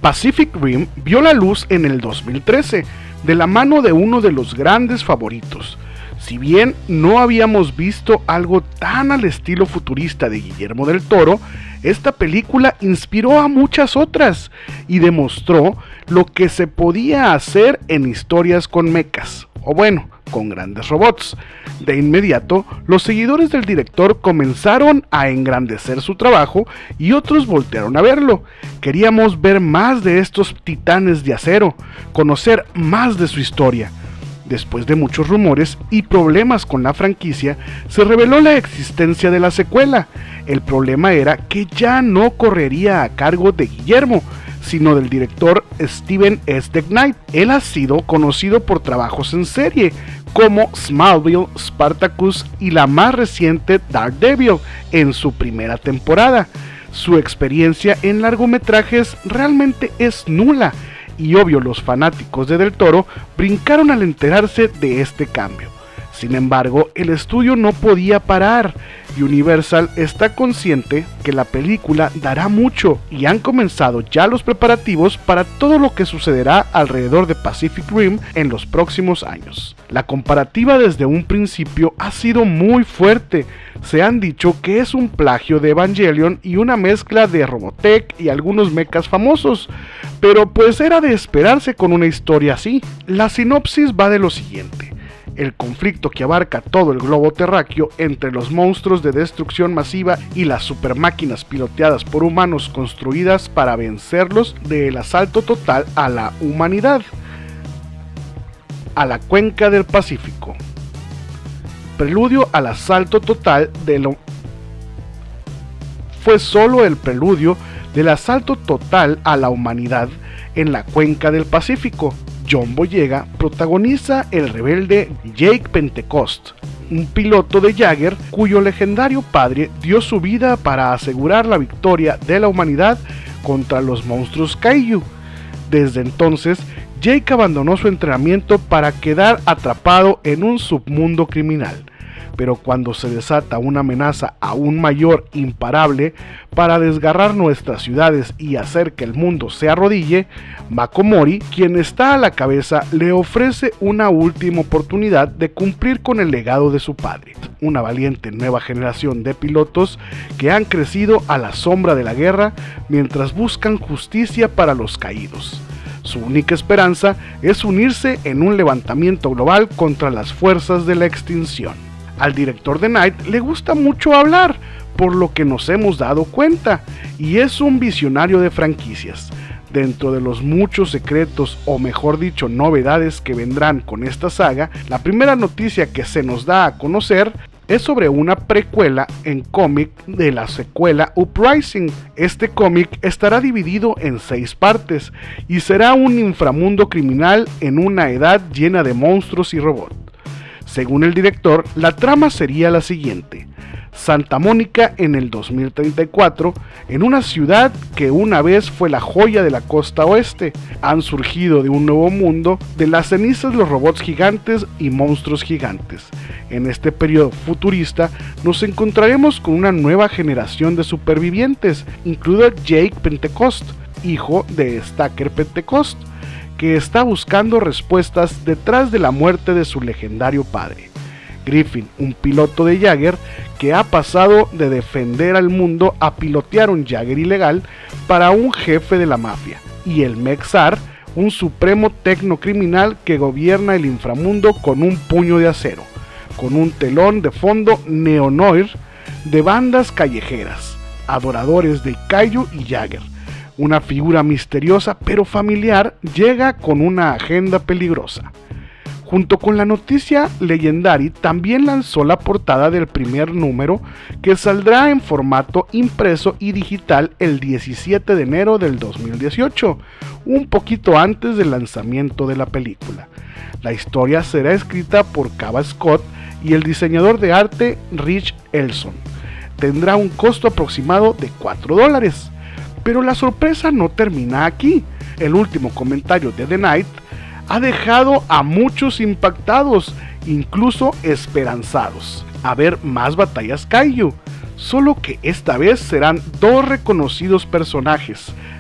Pacific Rim vio la luz en el 2013, de la mano de uno de los grandes favoritos. Si bien no habíamos visto algo tan al estilo futurista de Guillermo del Toro, esta película inspiró a muchas otras y demostró lo que se podía hacer en historias con mechas, o bueno, con grandes robots. De inmediato, los seguidores del director comenzaron a engrandecer su trabajo y otros voltearon a verlo. Queríamos ver más de estos titanes de acero, conocer más de su historia. Después de muchos rumores y problemas con la franquicia, se reveló la existencia de la secuela. El problema era que ya no correría a cargo de Guillermo, sino del director Steven S. DeKnight. Él ha sido conocido por trabajos en serie, como Smallville, Spartacus y la más reciente Daredevil en su primera temporada. Su experiencia en largometrajes realmente es nula, y obvio los fanáticos de Del Toro brincaron al enterarse de este cambio. Sin embargo, el estudio no podía parar. Universal está consciente que la película dará mucho y han comenzado ya los preparativos para todo lo que sucederá alrededor de Pacific Rim en los próximos años. La comparativa desde un principio ha sido muy fuerte. Se han dicho que es un plagio de Evangelion y una mezcla de Robotech y algunos mechas famosos, pero pues era de esperarse con una historia así. La sinopsis va de lo siguiente: el conflicto que abarca todo el globo terráqueo entre los monstruos de destrucción masiva y las supermáquinas piloteadas por humanos construidas para vencerlos del asalto total a la humanidad. A la cuenca del Pacífico. Preludio al asalto total fue solo el preludio del asalto total a la humanidad en la cuenca del Pacífico. John Boyega protagoniza el rebelde Jake Pentecost, un piloto de Jagger cuyo legendario padre dio su vida para asegurar la victoria de la humanidad contra los monstruos Kaiju. Desde entonces, Jake abandonó su entrenamiento para quedar atrapado en un submundo criminal. Pero cuando se desata una amenaza aún mayor, imparable, para desgarrar nuestras ciudades y hacer que el mundo se arrodille, Mako Mori, quien está a la cabeza, le ofrece una última oportunidad de cumplir con el legado de su padre. Una valiente nueva generación de pilotos que han crecido a la sombra de la guerra mientras buscan justicia para los caídos. Su única esperanza es unirse en un levantamiento global contra las fuerzas de la extinción. Al director de Night le gusta mucho hablar, por lo que nos hemos dado cuenta, y es un visionario de franquicias. Dentro de los muchos secretos, o mejor dicho, novedades que vendrán con esta saga, la primera noticia que se nos da a conocer es sobre una precuela en cómic de la secuela Uprising. Este cómic estará dividido en 6 partes y será un inframundo criminal en una edad llena de monstruos y robots. Según el director, la trama sería la siguiente: Santa Mónica en el 2034, en una ciudad que una vez fue la joya de la costa oeste. Han surgido de un nuevo mundo, de las cenizas los robots gigantes y monstruos gigantes. En este periodo futurista nos encontraremos con una nueva generación de supervivientes, incluido Jake Pentecost, hijo de Stacker Pentecost, que está buscando respuestas detrás de la muerte de su legendario padre. Griffin, un piloto de Jagger que ha pasado de defender al mundo a pilotear un Jagger ilegal para un jefe de la mafia, y el Mech-Zar, un supremo tecnocriminal que gobierna el inframundo con un puño de acero, con un telón de fondo neo-noir de bandas callejeras, adoradores de Kaiju y Jagger. Una figura misteriosa pero familiar llega con una agenda peligrosa. Junto con la noticia, Legendary también lanzó la portada del primer número, que saldrá en formato impreso y digital el 17 de enero del 2018, un poquito antes del lanzamiento de la película. La historia será escrita por Kava Scott y el diseñador de arte Rich Elson. Tendrá un costo aproximado de $4. Pero la sorpresa no termina aquí. El último comentario de The Night ha dejado a muchos impactados, incluso esperanzados, a ver más batallas Kaiju, solo que esta vez serán 2 reconocidos personajes,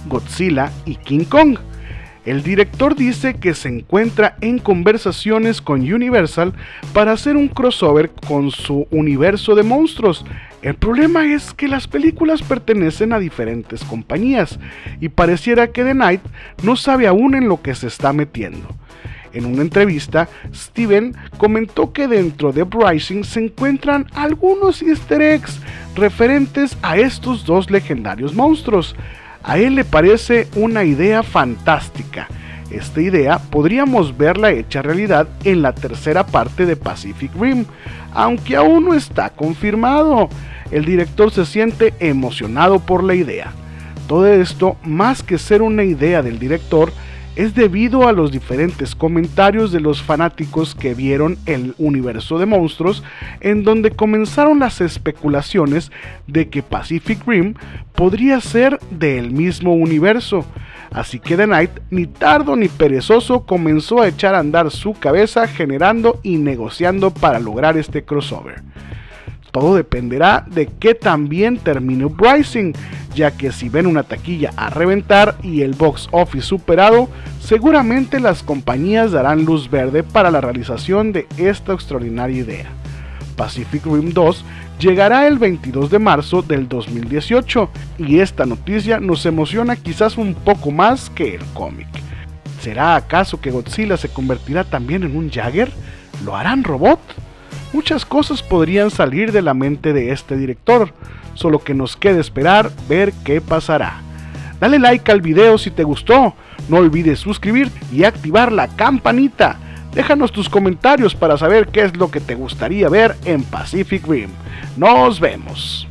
Godzilla y King Kong. El director dice que se encuentra en conversaciones con Universal para hacer un crossover con su universo de monstruos. El problema es que las películas pertenecen a diferentes compañías y pareciera que The Knight no sabe aún en lo que se está metiendo. En una entrevista, Steven comentó que dentro de Uprising se encuentran algunos easter eggs referentes a estos dos legendarios monstruos. A él le parece una idea fantástica. Esta idea podríamos verla hecha realidad en la tercera parte de Pacific Rim, aunque aún no está confirmado. El director se siente emocionado por la idea. Todo esto, más que ser una idea del director, es debido a los diferentes comentarios de los fanáticos que vieron el universo de monstruos, en donde comenzaron las especulaciones de que Pacific Rim podría ser del mismo universo. Así que The Knight, ni tardo ni perezoso, comenzó a echar a andar su cabeza generando y negociando para lograr este crossover. Todo dependerá de que también termine Uprising, ya que si ven una taquilla a reventar y el box office superado, seguramente las compañías darán luz verde para la realización de esta extraordinaria idea. Pacific Rim 2 llegará el 22 de marzo del 2018 y esta noticia nos emociona quizás un poco más que el cómic. ¿Será acaso que Godzilla se convertirá también en un Jagger? ¿Lo harán robot? Muchas cosas podrían salir de la mente de este director, solo que nos queda esperar ver qué pasará. Dale like al video si te gustó, no olvides suscribirte y activar la campanita. Déjanos tus comentarios para saber qué es lo que te gustaría ver en Pacific Rim. Nos vemos.